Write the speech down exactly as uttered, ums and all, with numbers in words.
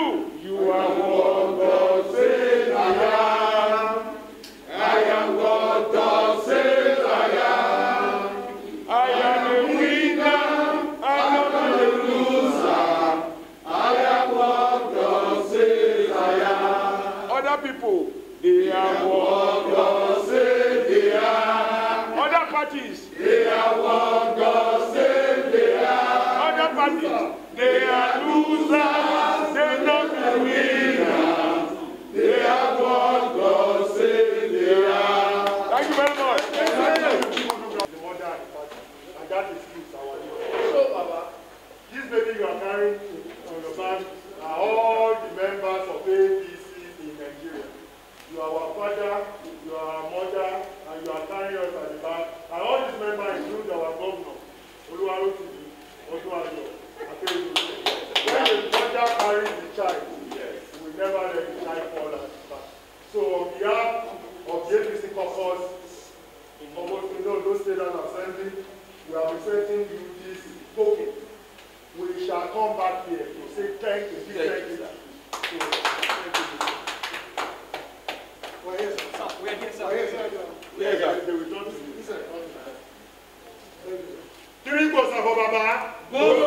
you. You are what God says I am. I am what God says I am. I am a winner. I am not a loser. I am what God says I am. Other people, they are what God says they are. Other parties, they are what God says they are. Other parties, they are losers. They not be winners. They are what God says they are. Thank you very much. The mother and the father, and that is our name. So, Baba, this baby you are carrying on your back are all the members of A B C in Nigeria. You are our father, you are our mother, and you are carrying us at the back. And all these members include our governor, Oluwarotimi, Odunayo, Akeredolu. When the mother carries the child, yes, we will never let the child fall at the back. So on behalf of the A B C caucus, in almost you know, those state and assembly, we are presenting you this token. We shall come back here to say thank you. Thank you. Thank you. Well, yes, sir. We are here, sir. Yes, sir. Yes, sir. They will talk to you. Three goes, Baba. Go.